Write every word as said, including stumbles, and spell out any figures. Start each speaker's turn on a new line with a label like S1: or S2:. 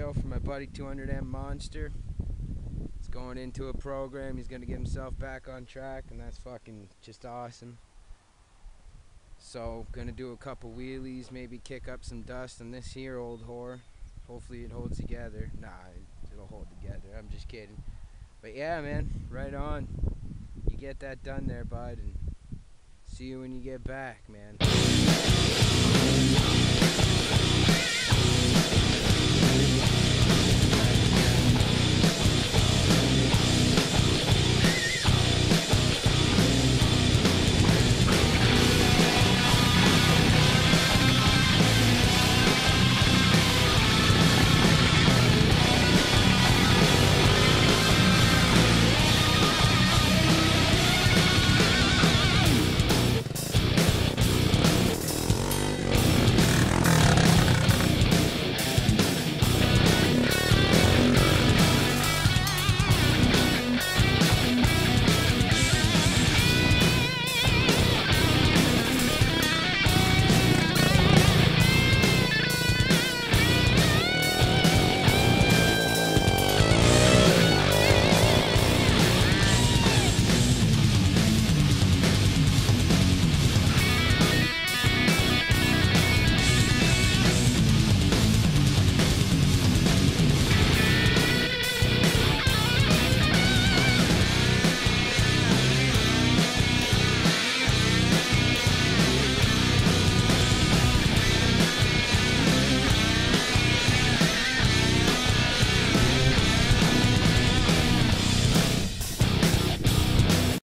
S1: video for my buddy two hundred M Monster. He's going into a program, he's gonna get himself back on track, and that's fucking just awesome. So, gonna do a couple wheelies, maybe kick up some dust on this here old whore. Hopefully it holds together. Nah, it'll hold together, I'm just kidding. But yeah, man, right on. You get that done there, bud, and see you when you get back, man.